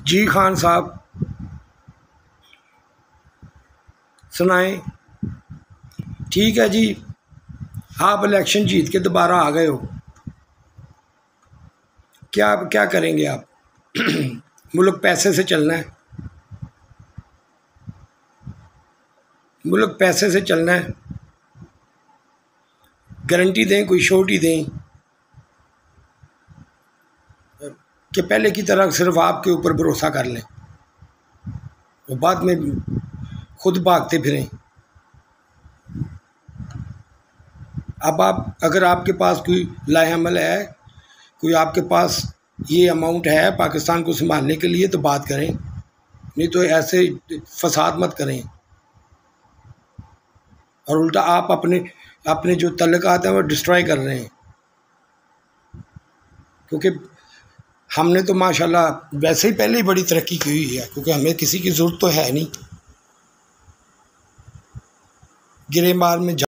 जी खान साहब सुनाएं। ठीक है जी, आप इलेक्शन जीत के दोबारा आ गए हो, क्या क्या करेंगे आप? मुल्क पैसे से चलना है, मुल्क पैसे से चलना है। गारंटी दें, कोई श्योरिटी दें कि पहले की तरह सिर्फ आपके ऊपर भरोसा कर लें और बाद में खुद भागते फिरें। अब आप, अगर आपके पास कोई लाहेअमल है, कोई आपके पास ये अमाउंट है पाकिस्तान को संभालने के लिए, तो बात करें, नहीं तो ऐसे फसाद मत करें। और उल्टा आप अपने अपने जो तल्लुकात हैं वो डिस्ट्रॉय कर रहे हैं, क्योंकि हमने तो माशाल्लाह वैसे ही पहले ही बड़ी तरक्की की हुई है, क्योंकि हमें किसी की ज़रूरत तो है नहीं। गिरेमार में